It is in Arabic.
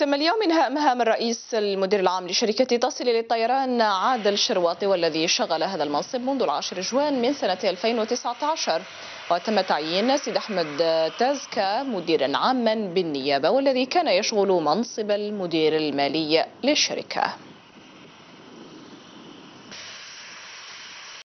تم اليوم إنهاء مهام الرئيس المدير العام لشركة تصل للطيران عادل شرواطي، والذي شغل هذا المنصب منذ 10 جوان من سنة 2019، وتم تعيين سيد أحمد تازكا مديرا عاما بالنيابة، والذي كان يشغل منصب المدير المالي للشركة.